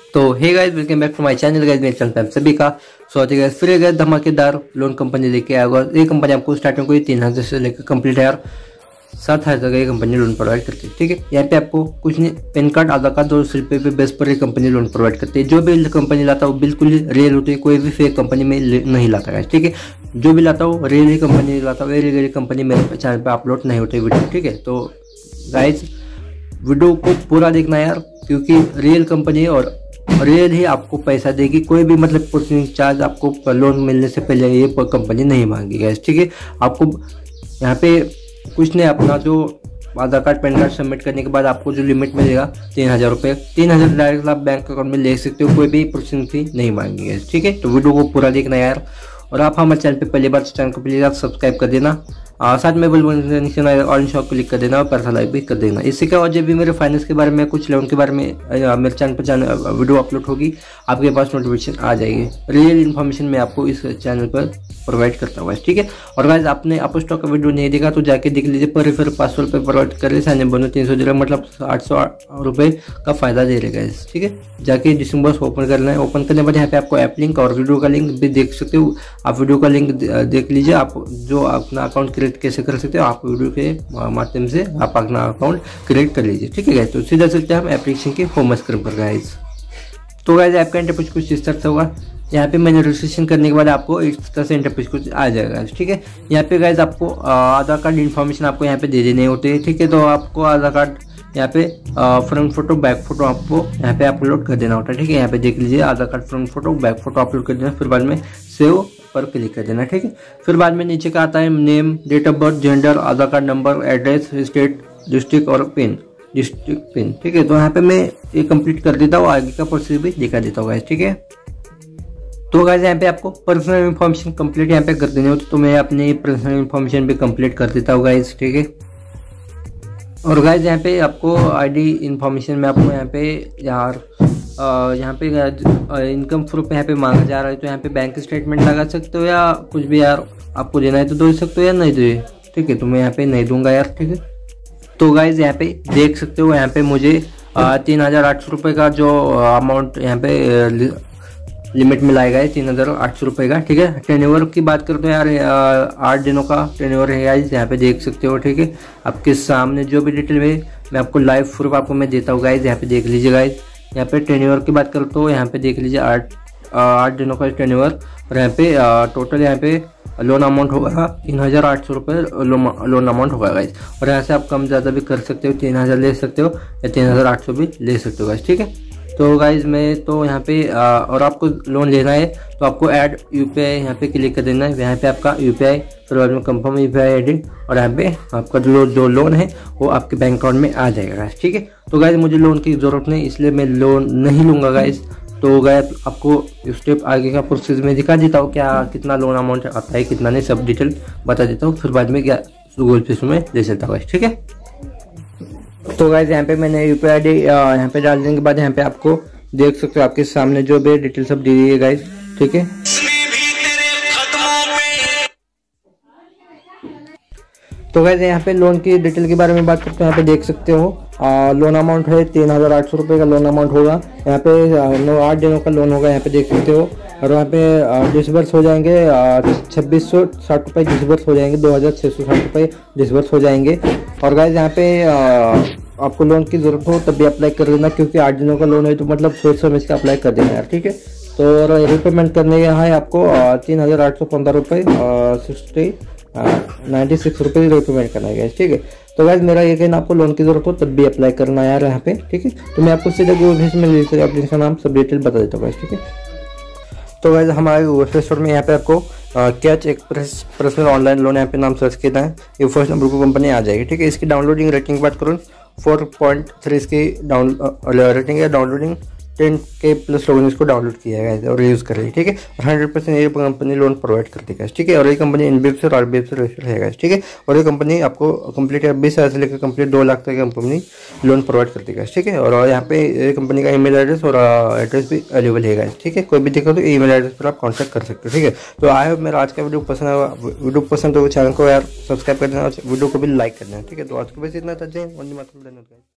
तो hey guys, welcome back to my channel guys. मेरे channel पे आप सभी का स्वागत है गाइस। फिर गाइस धमाकेदार लोन कंपनी लेके आया होगा। ये कंपनी आपको स्टार्टिंग को 3,000 से लेकर कंप्लीट यार 7,000 तक ये कंपनी लोन प्रोवाइड करती है। ठीक है, यहाँ पे आपको कुछ नहीं, पैन कार्ड, आधार कार्ड और रुपये पे बेस पर ये कंपनी लोन प्रोवाइड करती है। जो भी कंपनी लाता है वो बिल्कुल रियल होती है, कोई भी फेक कंपनी में नहीं लाता है। ठीक है, जो भी लाता हो रियल ही कंपनी लाता है, रियल कंपनी मेरे चैनल पर अपलोड नहीं होती वीडियो। ठीक है, तो गाइस वीडियो को पूरा देखना यार, क्योंकि रियल कंपनी है और रियल ही आपको पैसा देगी। कोई भी मतलब प्रोसेसिंग चार्ज आपको लोन मिलने से पहले ये कंपनी नहीं मांगेगी। ठीक है, आपको यहाँ पे कुछ नहीं, अपना जो Aadhaar card PAN card submit करने के बाद आपको जो लिमिट मिलेगा 3,000 रुपये, 3,000 डायरेक्ट आप बैंक अकाउंट में ले सकते हो, कोई भी प्रोसेसिंग फी नहीं मांगेगी। ठीक है, तो वीडियो को पूरा देखना यार। और आप हमारे चैनल पे पहली बार चैनल को प्लीज आप सब्सक्राइब कर देना, साथ में बेल बटन ऑन शॉप क्लिक कर देना और पैसा लाइक भी कर देना। इससे क्या हो, जब भी मेरे फाइनेंस के बारे में कुछ लोन के बारे में मेरे चैनल पर वीडियो अपलोड होगी आपके पास नोटिफिकेशन आ जाएगी। रियल इन्फॉर्मेशन मैं आपको इस चैनल पर प्रोवाइड करता हूँ। ठीक है, और गाइस आपने अप स्टॉक का वीडियो नहीं देखा तो जाके देख लीजिए। पर फिर 500 रुपये प्रोवाइड कर रहे, साइन बनो 300 दे रहे, मतलब 800 रुपये का फायदा दे रहे गाइस। ठीक है, जाके डिस्ट्रिक्ट ओपन करना है। ओपन करने के बाद यहाँ पे आपको ऐप लिंक और वीडियो का लिंक भी देख सकते हो। आप वीडियो का लिंक देख लीजिए, आप जो अपना अकाउंट क्रिएट कैसे कर सकते हो, आप वीडियो के माध्यम से आप अपना अकाउंट क्रिएट कर लीजिए। ठीक है गाइस, तो सीधा चलते हैं हम एप्लीकेशन के होम स्क्रीन पर गाइस। तो गाइस ऐप का इंटरफेस कुछ इस तरह से होगा। यहाँ पे मैंने रजिस्ट्रेशन करने के बाद आपको इस तरह से इंटरफेस कुछ आ जाएगा। ठीक है, यहाँ पे गाइस आपको आधार कार्ड इन्फॉर्मेशन आपको यहाँ पे दे देने होते हैं। ठीक है, तो आपको आधार कार्ड यहाँ पे फ्रंट फोटो बैक फोटो आपको यहाँ पे अपलोड कर देना होता है। ठीक है, यहाँ पे देख लीजिए, Aadhaar card front photo back photo upload कर देना, फिर बाद में सेव पर क्लिक कर देना। ठीक है, फिर बाद में नीचे का आता है name, date of birth, gender, Aadhaar card number, address, state, district और पिन, डिस्ट्रिक्ट पिन। ठीक है, तो यहाँ पे मैं ये कंप्लीट कर देता हूँ, आगे का प्रोसेस भी दिखा देता हूँ। ठीक है, तो गाइस यहाँ पे आपको पर्सनल इन्फॉर्मेशन कंप्लीट यहाँ पे कर देनी होती, तो मैं अपनी पर्सनल इन्फॉर्मेशन भी कंप्लीट कर देता हूँ गाइस। ठीक है, और गाइस यहाँ पे आपको आईडी इन्फॉर्मेशन में आपको यहाँ पे यार यहाँ पे इनकम प्रूफ यहाँ पे मांगा जा रहा है, तो यहाँ पे बैंक स्टेटमेंट लगा सकते हो या कुछ भी यार आपको देना है तो दे सकते हो या नहीं दे। ठीक है, तो मैं यहाँ पे नहीं दूंगा यार। ठीक है, तो गाइज यहाँ पे देख सकते हो, यहाँ पे मुझे 3,800 रुपये का जो अमाउंट यहाँ पे लिमिट मिलाएगा है 3,800 रुपये का। ठीक है, टेन्योर की बात करते हो यार, 8 दिनों का टेन्योर है गाइज, यहाँ पे देख सकते हो। ठीक है, आपके सामने जो भी डिटेल है मैं आपको लाइव प्रूफ आपको मैं देता हूँ गाइज। यहाँ पे देख लीजिए गाइज, यहाँ पे टेन्योर की बात करते हो, यहाँ पे देख लीजिए 8 दिनों का टेन्योर, और यहाँ पे टोटल यहाँ पे लोन अमाउंट होगा 3,800 रुपये लोन अमाउंट होगा गाइज। और यहाँ से आप कम ज़्यादा भी कर सकते हो, 3,000 ले सकते हो या 3,800 भी ले सकते हो गाइज। ठीक है, तो गाइज मैं तो यहाँ पे और आपको लोन लेना है तो आपको ऐड यूपीआई यहाँ पे क्लिक कर देना है। यहाँ पे आपका यूपीआई, फिर बाद में कंफर्म यूपीआई आईडी, और यहाँ पे आपका जो लोन है वो आपके बैंक अकाउंट में आ जाएगा गाइज। ठीक है, तो गाइज मुझे लोन की ज़रूरत नहीं, इसलिए मैं लोन नहीं लूँगा गाइज। तो गाइज आपको स्टेप आगे का प्रोसेस में दिखा देता हूँ, क्या कितना लोन अमाउंट आता है कितना नहीं, सब डिटेल बता देता हूँ, फिर बाद में क्या गूगल पे में ले सकता हूँ। ठीक है, तो गाइज यहाँ पे मैंने यूपीआई आईडी यहाँ पे डाल देने के बाद यहाँ पे आपको देख सकते हो आपके सामने जो भी डिटेल सब दी गई है गाइज। ठीक है, तो गाइज यहाँ पे लोन की डिटेल के बारे में बात करते हैं। यहाँ पे देख सकते हो लोन अमाउंट है 3,800 रुपये का लोन अमाउंट होगा। यहाँ पे 8 दिनों का लोन होगा, यहाँ पे देख सकते हो। और यहाँ पे डिसबर्स हो जाएंगे 2,660 रुपये डिसबर्स हो जाएंगे, 2,660 रुपये डिसबर्स हो जाएंगे। और गाइज यहाँ पे आपको लोन की जरूरत हो तब भी अप्लाई कर देना, क्योंकि 8 दिनों का लोन है तो मतलब सोच समझ के अप्लाई कर देना यार। ठीक है, तो रिपेमेंट करने का है आपको 3,815 रुपये 96 रुपये रिपेमेंट करना है। ठीक है, तो गाइज मेरा ये कहना, आपको लोन की जरूरत हो तब भी अप्लाई करना है यार यहाँ पे। ठीक है, तो मैं आपको सीधे गूगल पे में एप्लीकेशन का नाम सब डिटेल बता देता हूँ। ठीक है, तो गाइज हमारे गूगल प्ले स्टोर में यहाँ पे आपको catch express personal online loan यहाँ पे नाम सर्च करना है, ये फर्स्ट नंबर को कंपनी आ जाएगी। ठीक है, इसकी डाउनलोडिंग रेटिंग की बात करूँ 4.3 इसकी रेटिंग है। डाउनलोडिंग 10K प्लस लोगों ने इसको डाउनलोड किया है और यूज़ कर रही है। ठीक है, और 100% ये कंपनी लोन प्रोवाइड करती है। ठीक है, और ये कंपनी NBFC और RBFC रजिस्टर्ड है। ठीक है, और ये कंपनी आपको कंप्लीट 20,000 से लेकर कंप्लीट 2 लाख तक की कंपनी लोन प्रोवाइड करती है। ठीक है, और यहाँ पे ये कंपनी का ईमेल एड्रेस और एड्रेस भी अवेलेबल है। ठीक है, कोई भी दिक्कत हो तो ईमेल एड्रेस पर आप कॉन्टैक्ट कर सकते हो। ठीक है, तो आई होप मेरा आज का वीडियो पसंद आया। वीडियो पसंद हो चैनल को यार सब्सक्राइब कर देना और वीडियो को भी लाइक कर देना। ठीक है, तो आज को बस इतना था। जय हिंद, वंदे मातरम।